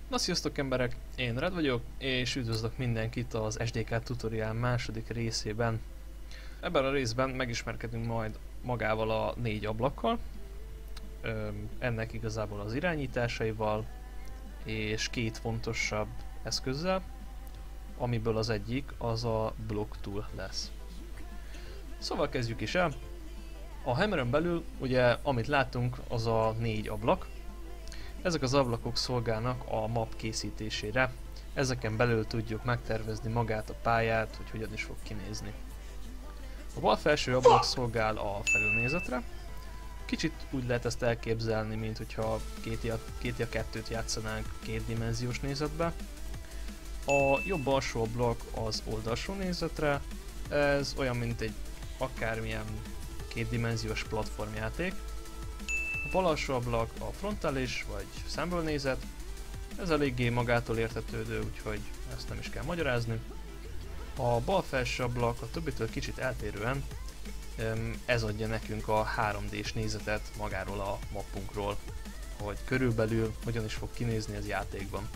Na sziasztok emberek, én Red vagyok, és üdvözlök mindenkit az SDK tutorial második részében. Ebben a részben megismerkedünk majd magával a 4 ablakkal, ennek igazából az irányításaival, és 2 fontosabb eszközzel, amiből az egyik az a Block Tool lesz. Szóval kezdjük is el. A Hammeren belül ugye amit látunk az a 4 ablak. Ezek az ablakok szolgálnak a map készítésére. Ezeken belül tudjuk megtervezni magát a pályát, hogy hogyan is fog kinézni. A bal felső ablak szolgál a felülnézetre. Kicsit úgy lehet ezt elképzelni, mint hogyha GTA 2-t játszanánk kétdimenziós nézetbe. A jobb alsó ablak az oldalsó nézetre. Ez olyan, mint egy akármilyen kétdimenziós platformjáték. A bal alsó ablak a frontális vagy szemből nézet, ez eléggé magától értetődő, úgyhogy ezt nem is kell magyarázni. A bal felső ablak a többitől kicsit eltérően, ez adja nekünk a 3D-s nézetet magáról a mappunkról, hogy körülbelül hogyan is fog kinézni ez játékban.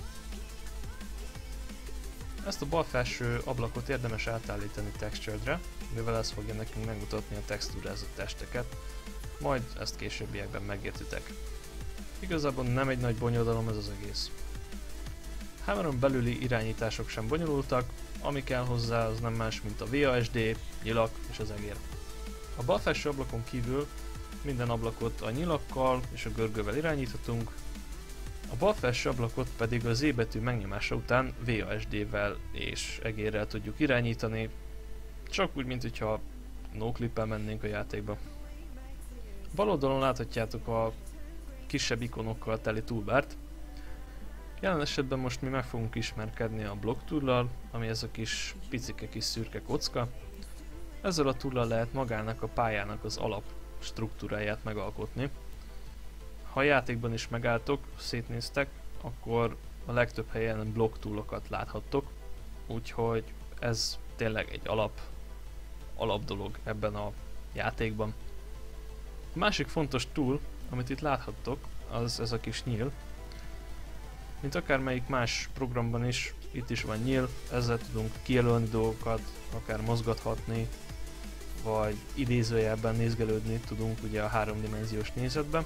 Ezt a bal felső ablakot érdemes átállítani texturedre, mivel ez fogja nekünk megmutatni a textúrázott testeket, majd ezt későbbiekben megértitek. Igazából nem egy nagy bonyodalom ez az egész. Hammeren belüli irányítások sem bonyolultak, ami kell hozzá az nem más, mint a VASD, nyilak és az egér. A bal felső ablakon kívül minden ablakot a nyilakkal és a görgővel irányíthatunk, a bal felső ablakot pedig a Z betű megnyomása után VASD-vel és egérrel tudjuk irányítani, csak úgy, mint hogyha noclippel mennénk a játékba. Bal oldalon láthatjátok a kisebb ikonokkal teli toolbart. Jelen esetben most mi meg fogunk ismerkedni a Block Tool-lal, ami ez a kis picike kis szürke kocka. Ezzel a tool-lal lehet magának a pályának az alap struktúráját megalkotni. Ha a játékban is megálltok, szétnéztek, akkor a legtöbb helyen Block Tool-okat láthattok, úgyhogy ez tényleg egy alap dolog ebben a játékban. A másik fontos tool, amit itt láthattok, az ez a kis nyíl. Mint akármelyik más programban is, itt is van nyíl, ezzel tudunk kijelölni dolgokat, akár mozgathatni, vagy idézőjelben nézgelődni tudunk ugye a 3D-s nézetben.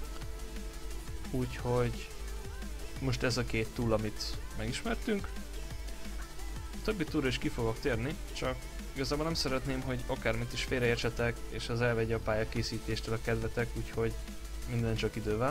Úgyhogy most ez a 2 tool, amit megismertünk. A többi toolra is ki fogok térni, csak igazából nem szeretném, hogy akármit is félreértsetek, és az elvegye a pályakészítéstől a kedvetek, úgyhogy minden csak idővel.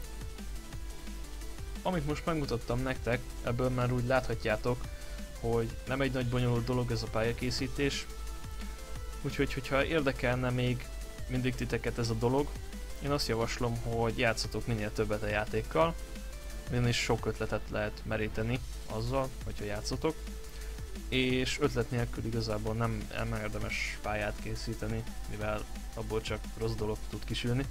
Amit most megmutattam nektek, ebből már úgy láthatjátok, hogy nem egy nagy bonyolult dolog ez a pályakészítés. Úgyhogy, hogyha érdekelne még mindig titeket ez a dolog, én azt javaslom, hogy játszatok minél többet a játékkal, ugyanis sok ötletet lehet meríteni azzal, hogyha játszatok. És ötlet nélkül igazából nem érdemes pályát készíteni, mivel abból csak rossz dolog tud kisülni.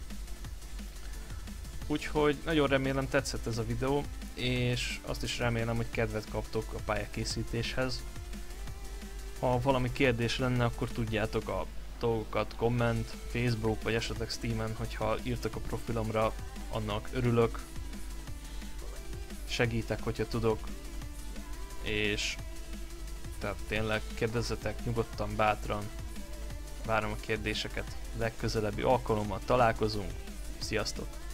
Úgyhogy nagyon remélem tetszett ez a videó, és azt is remélem, hogy kedvet kaptok a pályakészítéshez. Ha valami kérdés lenne, akkor tudjátok a dolgokat komment, Facebook vagy esetleg Steamen, hogyha írtak a profilomra, annak örülök. Segítek, hogyha tudok, és tehát tényleg kérdezzetek nyugodtan, bátran, várom a kérdéseket, legközelebbi alkalommal találkozunk, sziasztok!